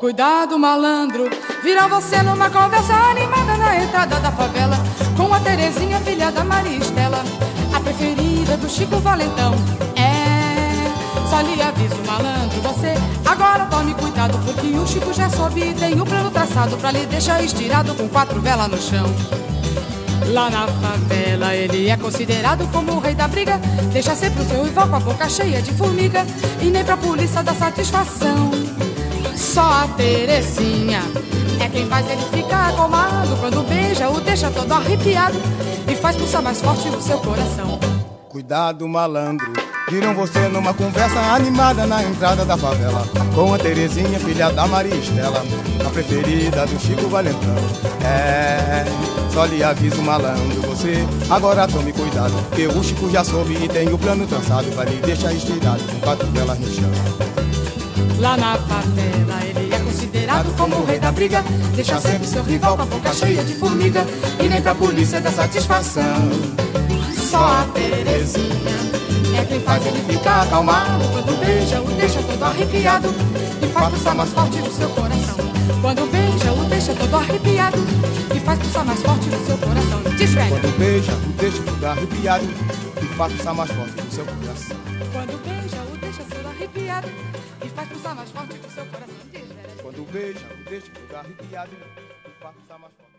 Cuidado, malandro, vira você numa conversa animada na entrada da favela, com a Terezinha, filha da Maria Estela, a preferida do Chico Valentão. Só lhe aviso, malandro, você agora tome cuidado, porque o Chico já soube e tem o plano traçado pra lhe deixar estirado com 4 velas no chão. Lá na favela ele é considerado como o rei da briga, deixa sempre o seu rival com a boca cheia de formiga, e nem pra polícia dá satisfação. Só a Terezinha é quem faz ele ficar acalmado, quando beija o deixa todo arrepiado e faz pulsar mais forte o seu coração. Cuidado, malandro, viram você numa conversa animada na entrada da favela, com a Terezinha, filha da Maria Estela, a preferida do Chico Valentão. Só lhe aviso, malandro, você agora tome cuidado, porque o Chico já soube e tem o plano traçado, vai lhe deixar estirado com 4 velas no chão. Lá na favela ele é considerado como o rei da briga, deixa sempre seu rival com a boca cheia de formiga, e nem pra polícia dá satisfação. Só a Terezinha é quem faz ele ficar acalmado, quando beija o deixa todo arrepiado e faz pulsar mais forte no seu coração. Quando beija o deixa todo arrepiado e faz pulsar mais forte no seu coração. Diz, velho. Quando beija o deixa todo arrepiado e faz pulsar mais forte no seu coração. Quando beija o deixa todo arrepiado e faz pulsar mais forte no seu coração. Diz, velho. Quando beija o deixa todo arrepiado e faz pulsar mais forte.